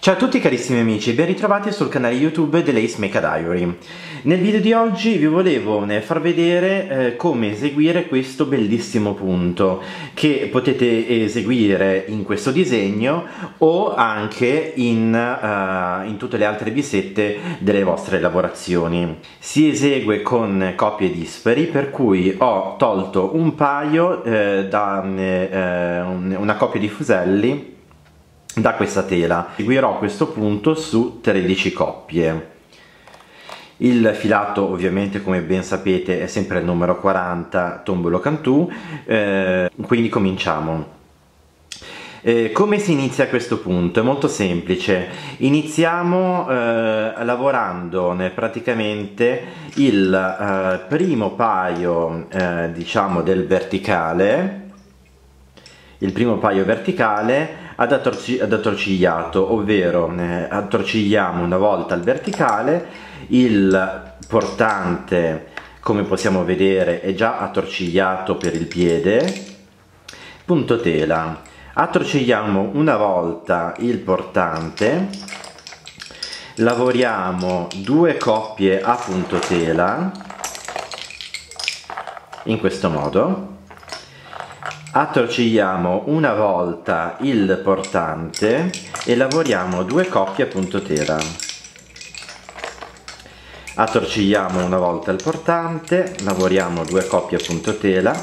Ciao a tutti carissimi amici, ben ritrovati sul canale YouTube dell'Ace Mecha Diary. Nel video di oggi vi volevo far vedere come eseguire questo bellissimo punto che potete eseguire in questo disegno o anche in tutte le altre bisette delle vostre lavorazioni. Si esegue con coppie dispari, per cui ho tolto un paio da una coppia di fuselli da questa tela. Seguirò questo punto su 13 coppie. Il filato ovviamente, come ben sapete, è sempre il numero 40 Tombolo Cantù, quindi cominciamo. Come si inizia a questo punto? È molto semplice. Iniziamo lavorando praticamente il primo paio diciamo del verticale, il primo paio verticale ad attorcigliato, ovvero attorcigliamo una volta il verticale, il portante come possiamo vedere è già attorcigliato per il piede, punto tela, attorcigliamo una volta il portante, lavoriamo due coppie a punto tela in questo modo, attorcigliamo una volta il portante e lavoriamo due coppie a punto tela, attorcigliamo una volta il portante, lavoriamo due coppie a punto tela,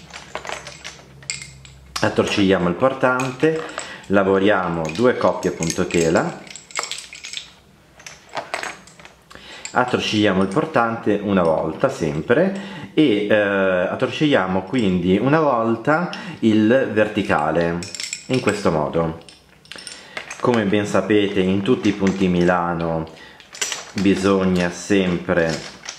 attorcigliamo il portante, lavoriamo due coppie a punto tela, attorcigliamo il portante una volta sempre e attorcigliamo quindi una volta il verticale in questo modo. Come ben sapete, in tutti i punti Milano bisogna sempre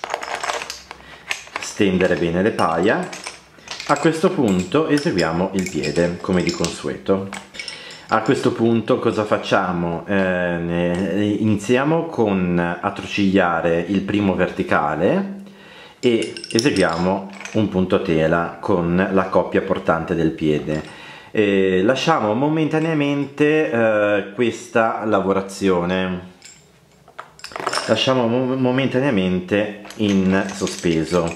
stendere bene le paia. A questo punto eseguiamo il piede come di consueto. A questo punto cosa facciamo? Iniziamo con attorcigliare il primo verticale e eseguiamo un punto tela con la coppia portante del piede. Lasciamo momentaneamente questa lavorazione, lasciamo momentaneamente in sospeso.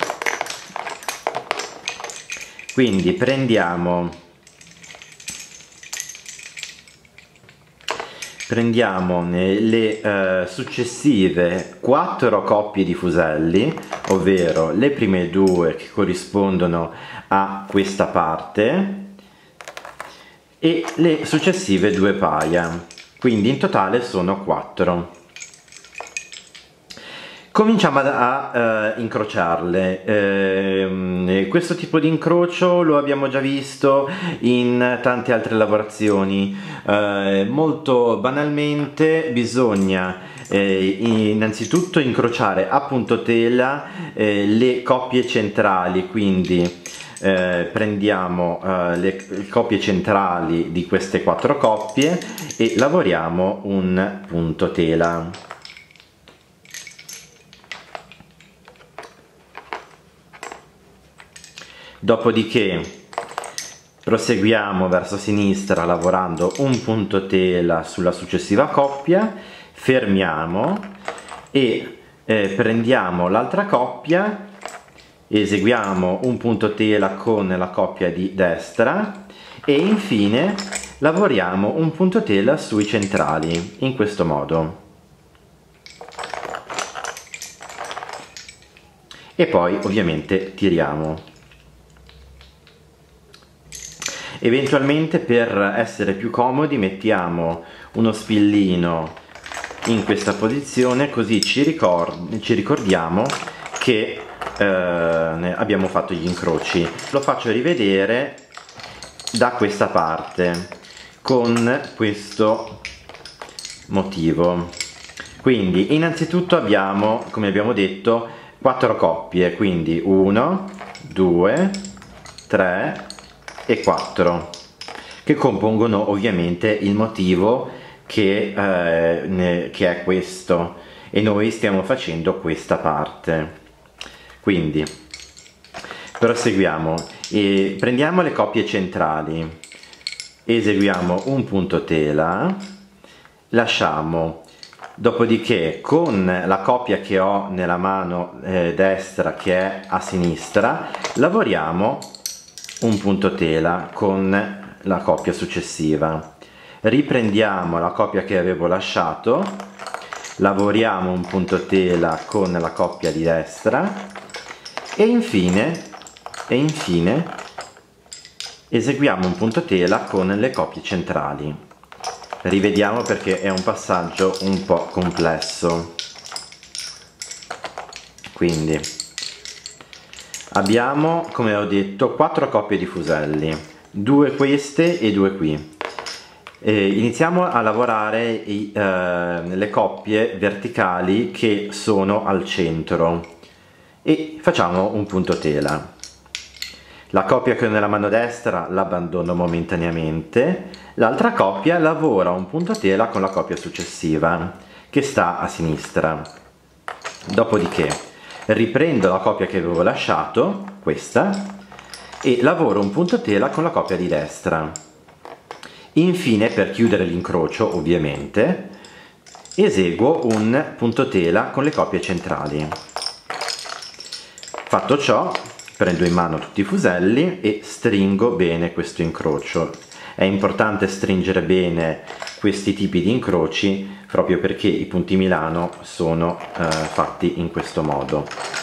Quindi prendiamo le successive 4 coppie di fuselli, ovvero le prime due che corrispondono a questa parte e le successive due paia, quindi in totale sono 4. Cominciamo a incrociarle. Questo tipo di incrocio lo abbiamo già visto in tante altre lavorazioni. Molto banalmente bisogna innanzitutto incrociare a punto tela le coppie centrali, quindi prendiamo le coppie centrali di queste 4 coppie e lavoriamo un punto tela. Dopodiché proseguiamo verso sinistra lavorando un punto tela sulla successiva coppia, fermiamo e prendiamo l'altra coppia, eseguiamo un punto tela con la coppia di destra e infine lavoriamo un punto tela sui centrali in questo modo. E poi ovviamente tiriamo. Eventualmente, per essere più comodi, mettiamo uno spillino in questa posizione, così ci ricordiamo che abbiamo fatto gli incroci. Lo faccio rivedere da questa parte con questo motivo. Quindi innanzitutto abbiamo, come abbiamo detto, 4 coppie, quindi 1, 2, 3 e 4, che compongono ovviamente il motivo che è questo, e noi stiamo facendo questa parte. Quindi proseguiamo e prendiamo le coppie centrali, eseguiamo un punto tela lasciamo, dopodiché con la coppia che ho nella mano destra, che è a sinistra, lavoriamo un punto tela con la coppia successiva. Riprendiamo la coppia che avevo lasciato, lavoriamo un punto tela con la coppia di destra e infine eseguiamo un punto tela con le coppie centrali. Rivediamo perché è un passaggio un po' complesso. Quindi abbiamo, come ho detto, 4 coppie di fuselli, 2 queste e 2 qui. Iniziamo a lavorare le coppie verticali che sono al centro e facciamo un punto tela. La coppia che ho nella mano destra l'abbandono momentaneamente, l'altra coppia lavora un punto tela con la coppia successiva che sta a sinistra. Dopodiché riprendo la coppia che avevo lasciato, questa, e lavoro un punto tela con la coppia di destra. Infine, per chiudere l'incrocio, ovviamente, eseguo un punto tela con le coppie centrali. Fatto ciò, prendo in mano tutti i fuselli e stringo bene questo incrocio. È importante stringere bene questi tipi di incroci proprio perché i punti Milano sono fatti in questo modo.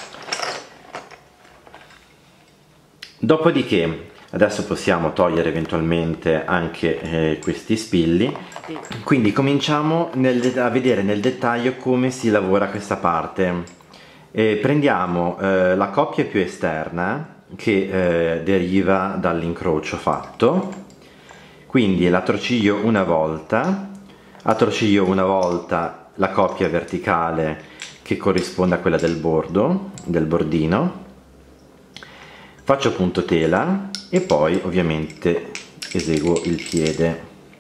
Dopodiché adesso possiamo togliere eventualmente anche questi spilli, quindi cominciamo a vedere nel dettaglio come si lavora questa parte. Prendiamo la coppia più esterna che deriva dall'incrocio fatto, quindi la torciglio una volta, attorciglio una volta la coppia verticale che corrisponde a quella del bordo, del bordino, faccio punto tela e poi ovviamente eseguo il piede,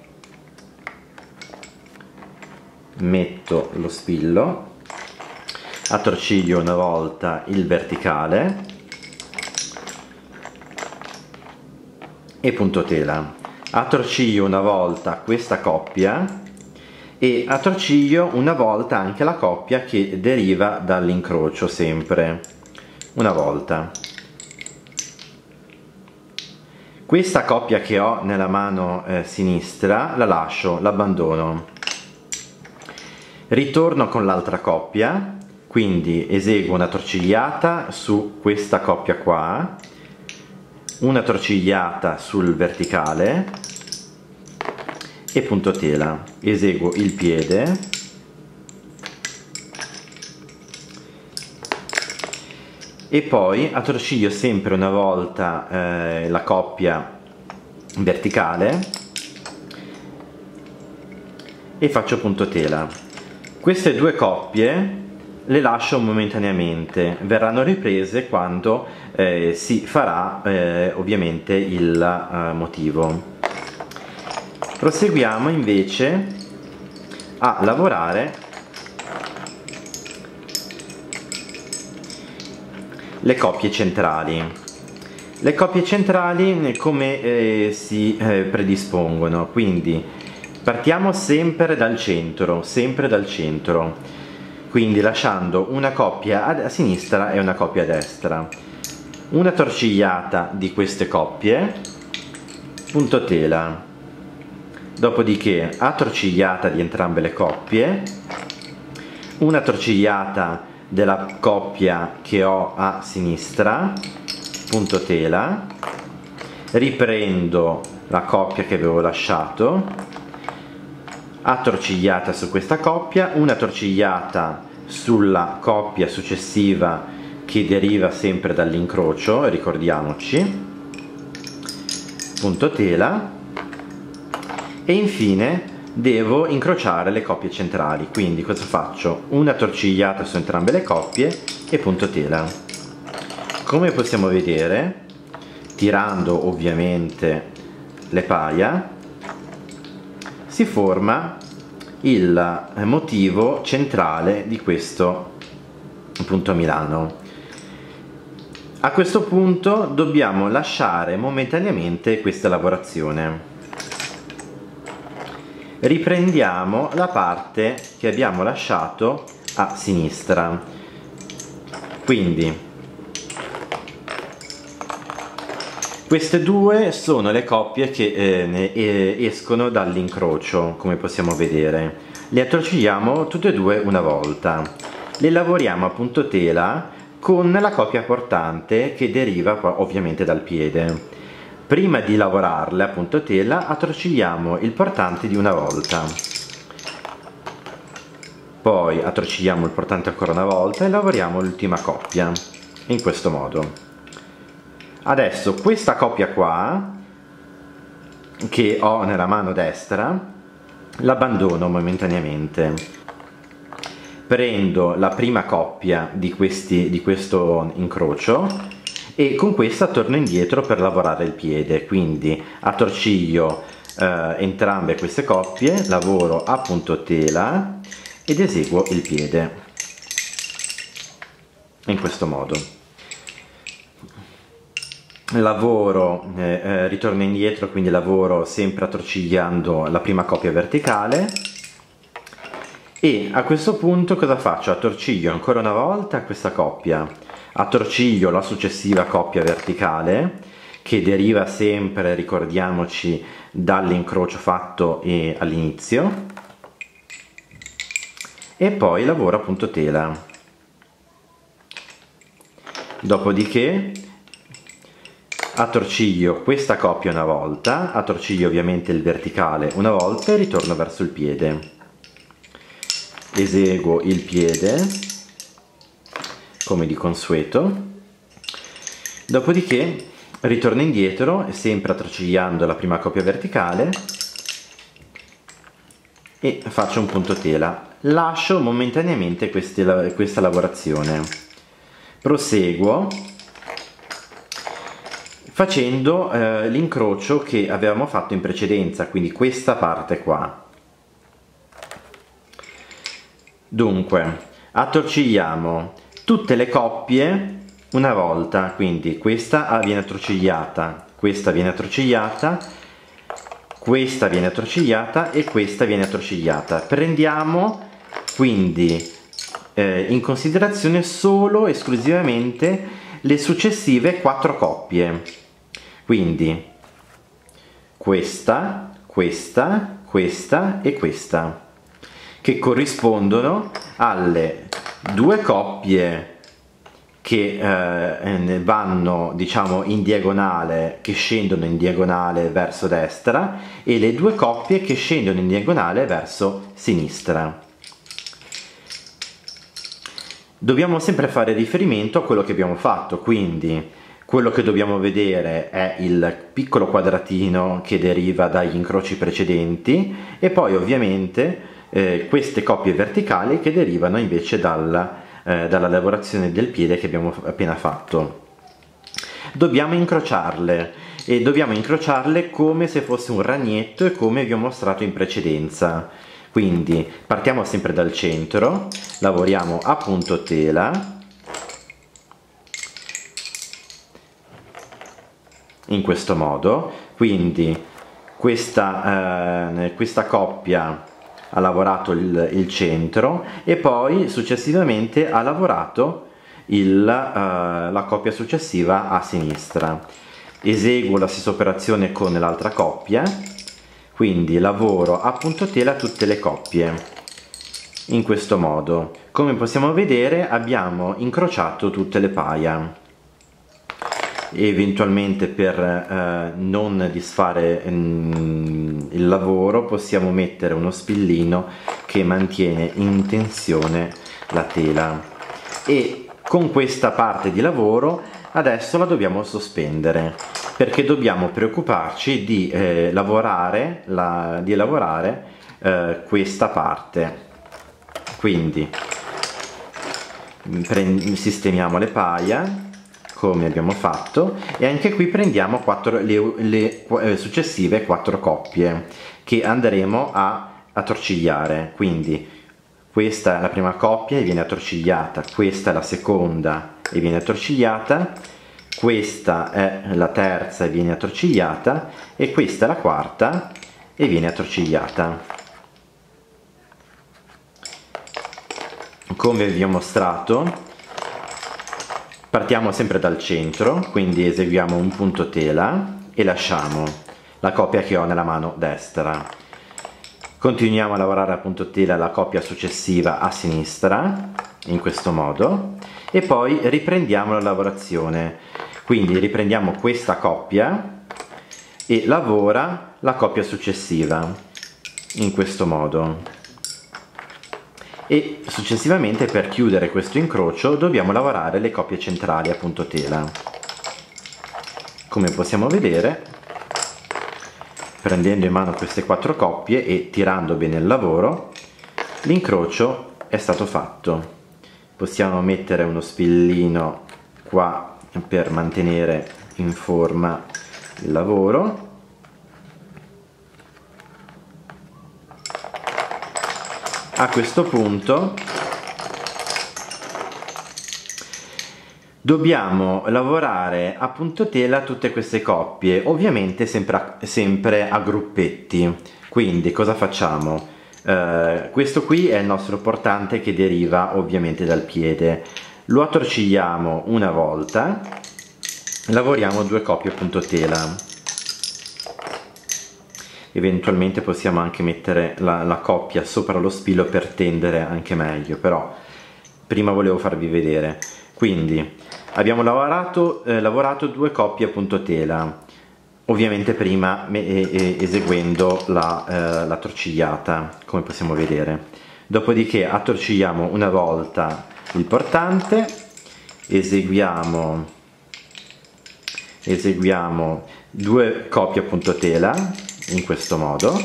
metto lo spillo, attorciglio una volta il verticale e punto tela, attorciglio una volta questa coppia e attorciglio una volta anche la coppia che deriva dall'incrocio, sempre una volta. Questa coppia che ho nella mano sinistra la lascio, l'abbandono, ritorno con l'altra coppia, quindi eseguo una torcigliata su questa coppia qua, una torcigliata sul verticale e punto tela, eseguo il piede e poi attorciglio sempre una volta la coppia verticale e faccio punto tela. Queste due coppie le lascio momentaneamente, verranno riprese quando si farà ovviamente il motivo. Proseguiamo invece a lavorare le coppie centrali. Le coppie centrali come si predispongono? Quindi partiamo sempre dal centro, quindi lasciando una coppia a sinistra e una coppia a destra, una torcigliata di queste coppie, punto tela, dopodiché attorcigliata di entrambe le coppie, una torcigliata della coppia che ho a sinistra, punto tela, riprendo la coppia che avevo lasciato, attorcigliata su questa coppia, una torcigliata sulla coppia successiva che deriva sempre dall'incrocio, ricordiamoci, punto tela, e infine devo incrociare le coppie centrali, quindi cosa faccio? Una torcigliata su entrambe le coppie e punto tela. Come possiamo vedere, tirando ovviamente le paia, si forma il motivo centrale di questo punto Milano. A questo punto dobbiamo lasciare momentaneamente questa lavorazione. riprendiamo la parte che abbiamo lasciato a sinistra. Quindi queste due sono le coppie che escono dall'incrocio, come possiamo vedere. Le attorcigliamo tutte e due una volta. Le lavoriamo a puntotela con la coppia portante che deriva ovviamente dal piede. Prima di lavorarle a puntotela attorcigliamo il portante di una volta. Poi attorcigliamo il portante ancora una volta e lavoriamo l'ultima coppia, in questo modo. Adesso questa coppia qua, che ho nella mano destra, l'abbandono momentaneamente. Prendo la prima coppia di questo incrocio e con questa torno indietro per lavorare il piede, quindi attorciglio entrambe queste coppie, lavoro a puntotela ed eseguo il piede in questo modo. Lavoro, ritorno indietro, quindi lavoro sempre attorcigliando la prima coppia verticale e a questo punto cosa faccio? Attorciglio ancora una volta questa coppia, attorciglio la successiva coppia verticale che deriva sempre, ricordiamoci, dall'incrocio fatto all'inizio, e poi lavoro a puntotela. Dopodiché attorciglio questa coppia una volta, attorciglio ovviamente il verticale una volta e ritorno verso il piede. Eseguo il piede come di consueto, dopodiché ritorno indietro sempre attorcigliando la prima coppia verticale e faccio un puntotela. Lascio momentaneamente questa lavorazione, proseguo facendo l'incrocio che avevamo fatto in precedenza, quindi questa parte qua. Dunque attorcigliamo tutte le coppie una volta, quindi questa viene attorcigliata, questa viene attorcigliata, questa viene attorcigliata e questa viene attorcigliata. Prendiamo quindi in considerazione solo esclusivamente le successive 4 coppie, quindi questa, questa, questa e questa, che corrispondono alle 2 coppie che vanno, diciamo, in diagonale, che scendono in diagonale verso destra, e le 2 coppie che scendono in diagonale verso sinistra. Dobbiamo sempre fare riferimento a quello che abbiamo fatto, quindi quello che dobbiamo vedere è il piccolo quadratino che deriva dagli incroci precedenti e poi ovviamente queste coppie verticali che derivano invece dalla lavorazione del piede che abbiamo appena fatto. Dobbiamo incrociarle e dobbiamo incrociarle come se fosse un ragnetto e come vi ho mostrato in precedenza. Quindi partiamo sempre dal centro, lavoriamo a puntotela in questo modo, quindi questa coppia ha lavorato il centro e poi successivamente ha lavorato la coppia successiva a sinistra. Eseguo la stessa operazione con l'altra coppia, quindi lavoro a puntotela tutte le coppie in questo modo. Come possiamo vedere abbiamo incrociato tutte le paia. Eventualmente per non disfare il lavoro possiamo mettere uno spillino che mantiene in tensione la tela, e con questa parte di lavoro adesso la dobbiamo sospendere perché dobbiamo preoccuparci di lavorare questa parte. Quindi sistemiamo le paia come abbiamo fatto e anche qui prendiamo le successive 4 coppie che andremo a attorcigliare. Quindi questa è la prima coppia e viene attorcigliata, questa è la seconda e viene attorcigliata, questa è la terza e viene attorcigliata e questa è la quarta e viene attorcigliata. come vi ho mostrato, partiamo sempre dal centro, quindi eseguiamo un punto tela e lasciamo la coppia che ho nella mano destra. Continuiamo a lavorare a punto tela la coppia successiva a sinistra, in questo modo, e poi riprendiamo la lavorazione. Quindi riprendiamo questa coppia e lavora la coppia successiva, in questo modo. E successivamente, per chiudere questo incrocio, dobbiamo lavorare le coppie centrali a punto tela. Come possiamo vedere, prendendo in mano queste 4 coppie e tirando bene il lavoro, l'incrocio è stato fatto. Possiamo mettere uno spillino qua per mantenere in forma il lavoro. A questo punto dobbiamo lavorare a punto tela tutte queste coppie, ovviamente sempre a gruppetti. Quindi cosa facciamo? Questo qui è il nostro portante che deriva ovviamente dal piede. Lo attorcigliamo una volta, lavoriamo 2 coppie a punto tela. Eventualmente possiamo anche mettere la coppia sopra lo spillo per tendere anche meglio, però prima volevo farvi vedere. Quindi abbiamo lavorato 2 coppie a punto tela, ovviamente prima eseguendo la torcigliata, come possiamo vedere. Dopodiché attorcigliamo una volta il portante, eseguiamo 2 coppie a punto tela, in questo modo,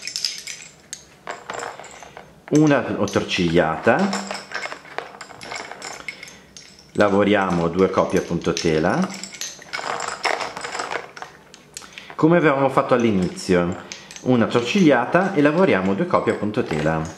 una attorcigliata, lavoriamo 2 coppie a punto tela, come avevamo fatto all'inizio, una attorcigliata e lavoriamo 2 coppie a punto tela.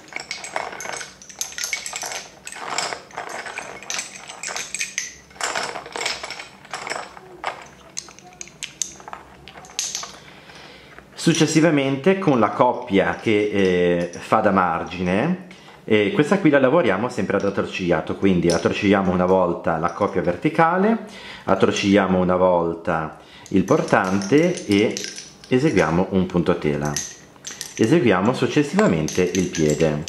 Successivamente, con la coppia che fa da margine, questa qui la lavoriamo sempre ad attorcigliato, quindi attorcigliamo una volta la coppia verticale, attorcigliamo una volta il portante e eseguiamo un punto tela. Eseguiamo successivamente il piede,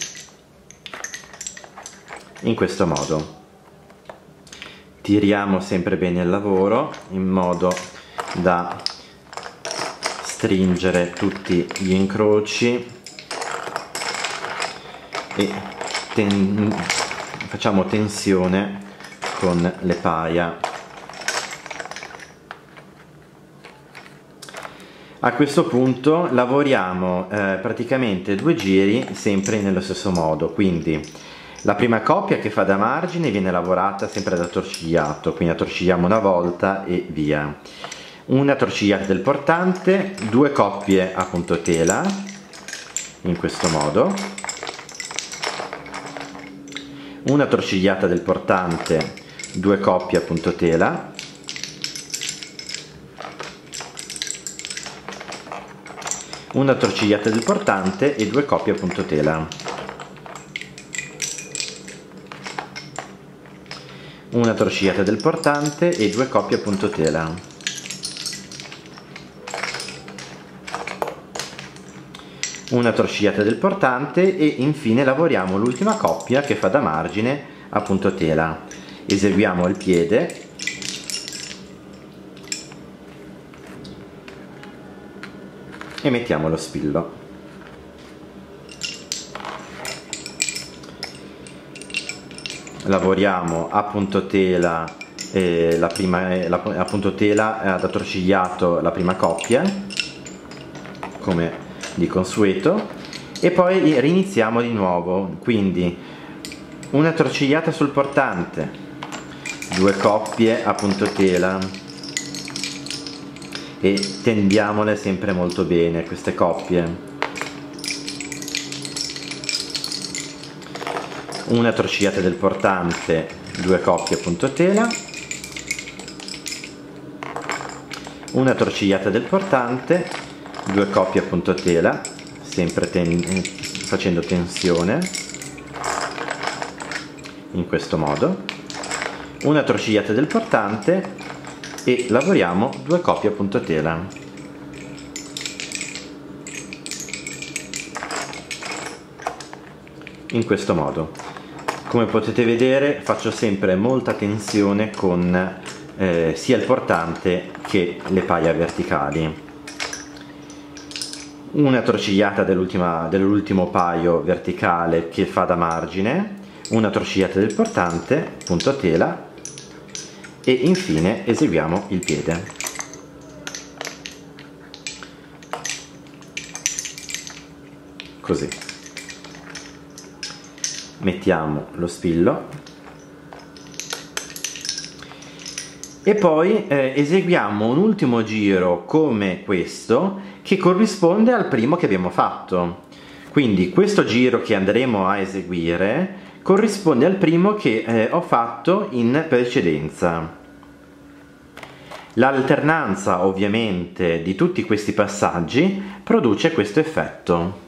in questo modo. Tiriamo sempre bene il lavoro in modo da stringere tutti gli incroci e facciamo tensione con le paia. A questo punto lavoriamo praticamente 2 giri sempre nello stesso modo, quindi la prima coppia che fa da margine viene lavorata sempre ad attorcigliato, quindi attorcigliamo una volta e via. Una torcigliata del portante, 2 coppie a punto tela, in questo modo, una torcigliata del portante, 2 coppie a punto tela, una torcigliata del portante e 2 coppie a punto tela, una torcigliata del portante e 2 coppie a punto tela, una torcigliata del portante e infine lavoriamo l'ultima coppia che fa da margine a punto tela. Eseguiamo il piede e mettiamo lo spillo. Lavoriamo a punto tela a punto tela ad attorcigliato la prima coppia, come di consueto, e poi riniziamo di nuovo, quindi una torcigliata sul portante, 2 coppie a punto tela e tendiamole sempre molto bene queste coppie, una torcigliata del portante, 2 coppie a punto tela, una torcigliata del portante, 2 coppie a punto tela, sempre facendo tensione, in questo modo, una torcigliata del portante e lavoriamo 2 coppie a puntotela. In questo modo. Come potete vedere faccio sempre molta tensione con sia il portante che le paia verticali. Una torcigliata dell'ultimo paio verticale che fa da margine, una torcigliata del portante, puntotela e infine eseguiamo il piede. Così. Mettiamo lo spillo e poi eseguiamo un ultimo giro come questo che corrisponde al primo che abbiamo fatto. Quindi questo giro che andremo a eseguire corrisponde al primo che ho fatto in precedenza. L'alternanza ovviamente di tutti questi passaggi produce questo effetto.